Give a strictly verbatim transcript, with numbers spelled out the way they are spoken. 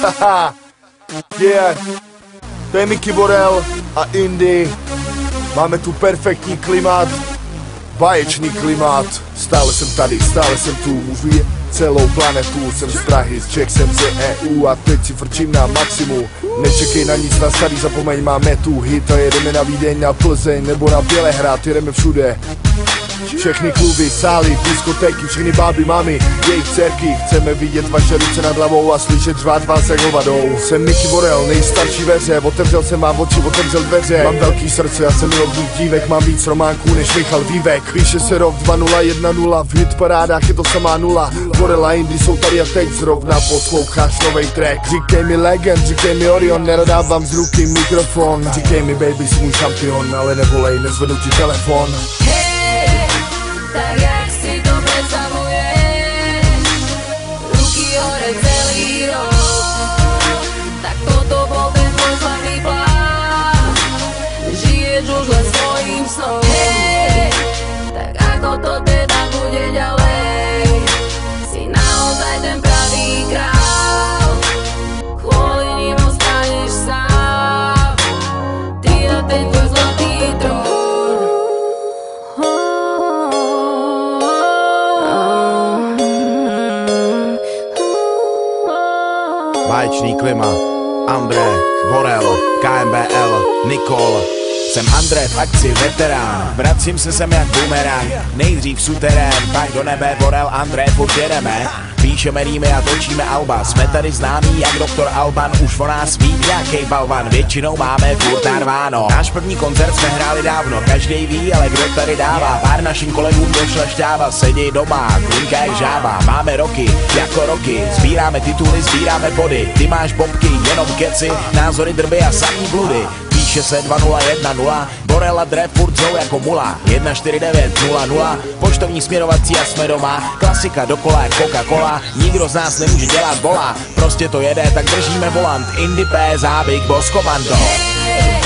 Haha. Yeah. To je Mickey Borel a Indy. Máme tu perfektní klimat. Báječný klimat. Stále jsem tady, stále jsem tu. Můžu jet celou planetu. Jsem z Prahy, z Čech jsem z E U a teď si frčím na maximu. Nečekej na nic, na starý, zapomeň, máme tu hit a jedeme na Vídeň, na Plzeň nebo na Bělehrad, jedeme všude. Všechny kluby, sály, diskotéky, všechny báby, mami, jejich dcerky. Chceme vidět vaše ruce nad hlavou a slyšet řvát vás jak hovadou. Jsem Mickey Borel, nejstarší veře, otevřel jsem vám oči, otevřel dveře. Mám velký srdce, já jsem milovník dívek, mám víc románků než Michal Vívek. Píše se rok dva nula jedna nula, v hitparádách je to samá nula. Borel a Indy jsou tady a teď zrovna posloucháš novej track. Říkej mi Legend, říkej mi Orion, nerodávám z ruky mikrofon. Říkej mi baby, jsi můj šampion, ale nevolej, nezvednu ti telefon. Tak jak si to predstavuješ, ruky hore celý rok, tak toto bol ten tvoj slavný plán, žiješ už len svojím snom. Hey, tak ako to teda bude ďalej, si naozaj ten pravý král, kvôli ním ostaneš sám, ty a ten tvoj zlatý trón. Báječný klima, André, Borel, K M B L, Nikol. Jsem André v akci veterán, vracím se sem jak bumerang. Nejdřív suterén, pak do nebe, Borel, André, furt jedeme. Píšeme rýmy a točíme alba, jsme tady známí jak doktor Alban. Už o nás ví nějakej balvan, většinou máme furt narváno. Náš první koncert jsme hráli dávno, každej ví, ale kdo tady dává. Pár našim kolegům došla šťáva, sedí doma, klunka jak žába. Máme roky, jako roky, sbíráme tituly, sbíráme body. Ty máš bobky, jenom keci, názory drby a samý bludy. Píše se dva nula jedna nula, Borel a Dre furt jsou jako mula. Jedna čtyři devět nula nula, poštovní směrovací a jsme doma. Klasika dokola jak Coca-Cola, nikdo z nás nemůže dělat bola. Prostě to jede, tak držíme volant. Indy P, Zábik, Boss, Komando.